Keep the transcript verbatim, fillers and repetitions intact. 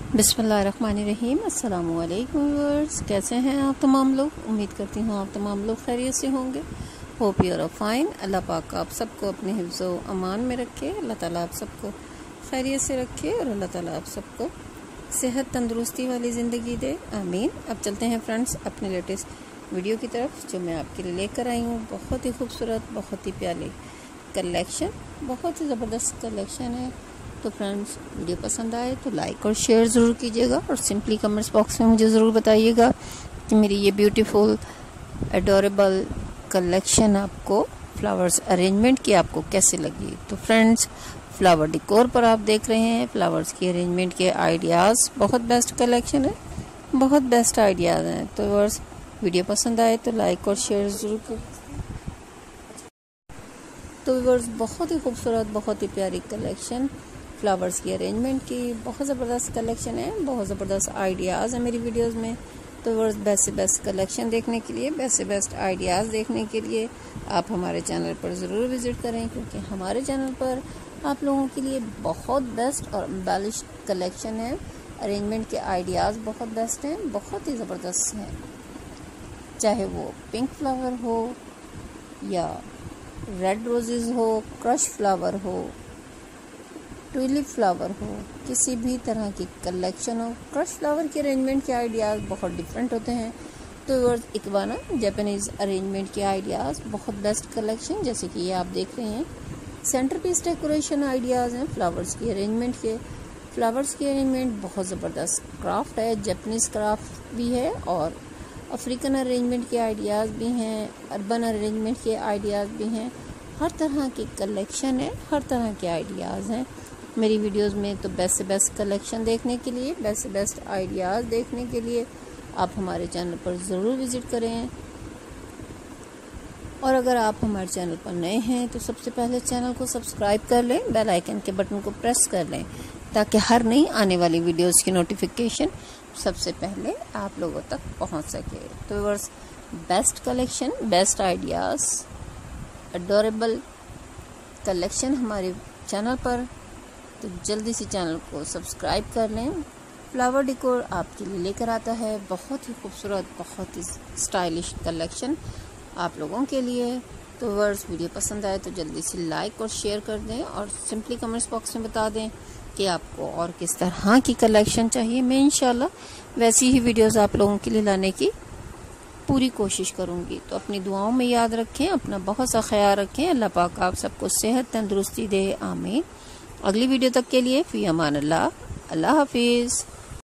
बिस्मिल्लाहिर्रहमानिर्रहीम। अस्सलाम वालेकुम व्यूअर्स, कैसे हैं आप तमाम लोग। उम्मीद करती हूँ आप तमाम लोग खैरियत से होंगे। Hope you are fine. अल्लाह पाक आप सबको अपने हिफ्ज़ व अमान में रखे। अल्लाह ताला आप सबको खैरियत से रखे और अल्लाह ताला आप सबको सेहत तंदुरुस्ती वाली ज़िंदगी दे, आमीन। अब चलते हैं फ्रेंड्स अपने लेटेस्ट वीडियो की तरफ, जो मैं आपके लिए लेकर आई हूँ। बहुत ही खूबसूरत, बहुत ही प्यारी कलेक्शन, बहुत ही ज़बरदस्त कलेक्शन है। तो फ्रेंड्स, वीडियो पसंद आए तो लाइक और शेयर ज़रूर कीजिएगा और सिंपली कमेंट्स बॉक्स में मुझे ज़रूर बताइएगा कि मेरी ये ब्यूटीफुल एडोरेबल कलेक्शन आपको फ्लावर्स अरेंजमेंट की आपको कैसे लगी। तो फ्रेंड्स, फ्लावर डिकोर पर आप देख रहे हैं फ्लावर्स की अरेंजमेंट के आइडियाज़। बहुत बेस्ट कलेक्शन है, बहुत बेस्ट आइडियाज़ हैं। तो व्यूअर्स, वीडियो पसंद आए तो लाइक और शेयर ज़रूर करें। तो व्यूअर्स, बहुत ही खूबसूरत, बहुत ही प्यारी कलेक्शन फ्लावर्स की अरेंजमेंट की, बहुत ज़बरदस्त कलेक्शन है, बहुत ज़बरदस्त आइडियाज़ हैं मेरी वीडियोस में। तो व्यूअर्स, बेस्ट से बेस्ट कलेक्शन देखने के लिए, बेस्ट से बेस्ट आइडियाज़ देखने के लिए आप हमारे चैनल पर ज़रूर विज़िट करें, क्योंकि हमारे चैनल पर आप लोगों के लिए बहुत बेस्ट और एम्बेलिश कलेक्शन है। अरेंजमेंट के आइडियाज़ बहुत बेस्ट हैं, बहुत ही ज़बरदस्त हैं। चाहे वो पिंक फ्लावर हो या रेड रोजेज़ हो, क्रश फ्लावर हो, ट्यूलिप फ्लावर हो, किसी भी तरह की कलेक्शन हो। क्रश फ्लावर के अरेंजमेंट के आइडियाज़ बहुत डिफरेंट होते हैं। तो वर्ड इकबाना जापानीज़ अरेंजमेंट के आइडियाज़ बहुत बेस्ट कलेक्शन, जैसे कि ये आप देख रहे हैं। सेंटर पीस डेकोरेशन आइडियाज़ हैं फ्लावर्स की अरेंजमेंट के। फ्लावर्स की अरेंजमेंट बहुत ज़बरदस्त क्राफ्ट है, जापानीज़ क्राफ्ट भी है और अफ्रीकन अरेंजमेंट के आइडियाज़ भी हैं, अर्बन अरेंजमेंट के आइडियाज़ भी हैं। हर तरह की कलेक्शन है, हर तरह के आइडियाज़ हैं मेरी वीडियोस में। तो बेस्ट से बेस्ट कलेक्शन देखने के लिए, बेस्ट से बेस्ट आइडियाज़ देखने के लिए आप हमारे चैनल पर ज़रूर विज़िट करें। और अगर आप हमारे चैनल पर नए हैं तो सबसे पहले चैनल को सब्सक्राइब कर लें, बेल आइकन के बटन को प्रेस कर लें, ताकि हर नई आने वाली वीडियोस की नोटिफिकेशन सबसे पहले आप लोगों तक पहुंच सके। तो viewers, best collection, best ideas, adorable collection हमारे चैनल पर। तो जल्दी से चैनल को सब्सक्राइब कर लें। फ्लावर डेकोर आपके लिए लेकर आता है बहुत ही खूबसूरत, बहुत ही स्टाइलिश कलेक्शन आप लोगों के लिए। तो व्यूअर्स, वीडियो पसंद आए तो जल्दी से लाइक और शेयर कर दें और सिंपली कमेंट्स बॉक्स में बता दें कि आपको और किस तरह की कलेक्शन चाहिए। मैं इंशाल्लाह वैसी ही वीडियोस आप लोगों के लिए लाने की पूरी कोशिश करूंगी। तो अपनी दुआओं में याद रखें, अपना बहुत सा ख्याल रखें। अल्लाह पाक आप सबको सेहत तंदुरुस्ती दे, आमीन। अगली वीडियो तक के लिए फी अमान अल्लाह। अल्लाह हाफिज़।